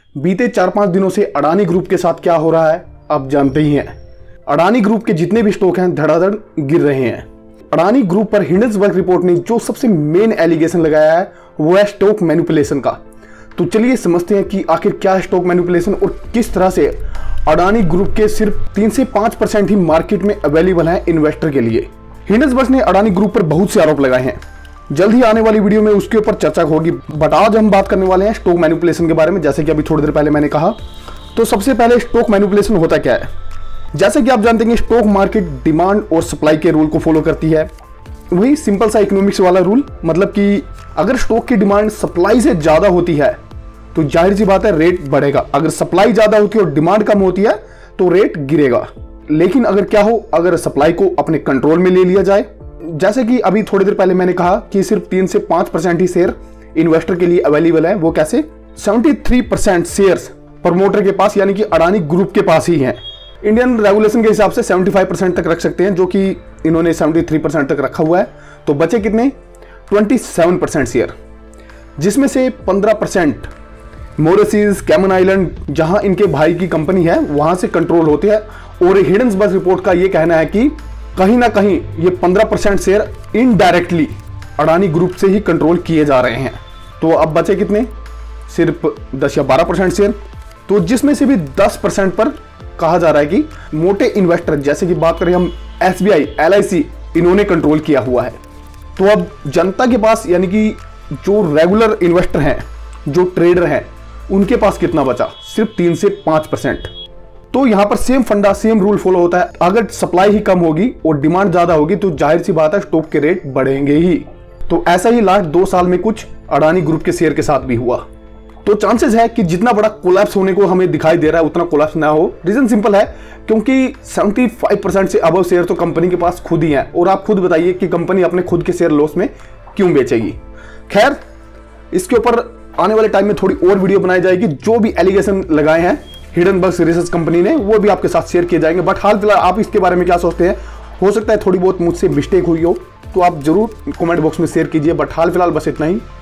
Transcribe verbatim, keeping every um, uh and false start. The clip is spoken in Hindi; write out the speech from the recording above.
बीते चार पांच दिनों से अडानी ग्रुप के साथ क्या हो रहा है आप जानते ही हैं। अडानी ग्रुप के जितने भी स्टॉक हैं धड़ाधड़ गिर रहे हैं। अडानी ग्रुप पर हिंडनबर्ग रिपोर्ट ने जो सबसे मेन एलिगेशन लगाया है वो है स्टॉक मैनिपुलेशन का। तो चलिए समझते हैं कि आखिर क्या है स्टॉक मैनिपुलेशन और किस तरह से अडानी ग्रुप के सिर्फ तीन से पांच परसेंट ही मार्केट में अवेलेबल है इन्वेस्टर के लिए। हिंडनबर्ग ने अडानी ग्रुप पर बहुत से आरोप लगाए हैं। जल्द ही आने वाली वीडियो में उसके ऊपर चर्चा होगी, बट आज हम बात करने वाले हैं स्टॉक मैनिपुलेशन के बारे में। जैसे कि अभी थोड़ी देर पहले मैंने कहा, तो सबसे पहले स्टॉक मैनिपुलेशन होता क्या है। जैसे कि आप जानते हैं स्टॉक मार्केट डिमांड और सप्लाई के रूल को फॉलो करती है। वही सिंपल सा इकोनॉमिक्स वाला रूल, मतलब कि अगर स्टॉक की डिमांड सप्लाई से ज्यादा होती है तो जाहिर सी बात है रेट बढ़ेगा। अगर सप्लाई ज्यादा होती है और डिमांड कम होती है तो रेट गिरेगा। लेकिन अगर क्या हो, अगर सप्लाई को अपने कंट्रोल में ले लिया जाए, जैसे कि अभी थोड़ी देर पहले मैंने कहा कि सिर्फ तीन से पांच परसेंट ही शेयर इन्वेस्टर के लिए अवेलेबल है। वो कैसे? तिहत्तर परसेंट शेयर्स प्रमोटर के पास, यानी कि अडानी ग्रुप के पास ही हैं। इंडियन रेगुलेशन के हिसाब से पचहत्तर परसेंट तक रख सकते हैं, जो कि इन्होंने तिहत्तर परसेंट तक रखा हुआ है। तो बचे कितने? सत्ताईस परसेंट शेयर, जिसमें से पंद्रह परसेंट मॉरिशस, कैमन आइलैंड, जहां इनके भाई की कंपनी है, वहां से कंट्रोल होते हैं। और हिंडनबर्ग रिपोर्ट का यह कहना है कि कहीं ना कहीं ये पंद्रह percent share indirectly Adani group से ही कंट्रोल किए जा रहे हैं। तो अब बचे कितने? सिर्फ दस या बारह परसेंट शेयर, तो जिसमें से भी दस परसेंट पर कहा जा रहा है कि मोटे इन्वेस्टर, जैसे कि बात करें हम S B I, L I C, इन्होंने कंट्रोल किया हुआ है। तो अब जनता के पास, यानी कि जो रेगुलर इन्वेस्टर हैं, जो ट्रेडर हैं, उनके पास कितना बचा? सिर्फ तीन से पांच परसेंट। तो यहां पर सेम फंडा, सेम रूल फॉलो होता है। अगर सप्लाई ही कम होगी और डिमांड ज्यादा होगी तो जाहिर सी बात है स्टॉक के रेट बढ़ेंगे ही। तो ऐसा ही लास्ट दो साल में कुछ अडानी ग्रुप के शेयर के साथ भी हुआ। तो चांसेस है कि जितना बड़ा कोलैप्स होने को हमें दिखाई दे रहा है उतना कोलैप्स ना हो। रीजन सिंपल है, क्योंकि पचहत्तर परसेंट से अबव शेयर तो कंपनी के पास खुद ही हैं। और आप खुद बताइए कि कंपनी अपने खुद के शेयर लॉस में क्यों बेचेगी। खैर, इसके ऊपर आने वाले टाइम में थोड़ी और वीडियो बनाई जाएगी। जो भी एलिगेशन लगाए हैं हिंडनबर्ग रिसर्च कंपनी ने, वो भी आपके साथ शेयर किए जाएंगे। बट हाल फिलहाल आप इसके बारे में क्या सोचते हैं? हो सकता है थोड़ी बहुत मुझसे मिस्टेक हुई हो, तो आप जरूर कमेंट बॉक्स में शेयर कीजिए। बट हाल फिलहाल बस इतना ही।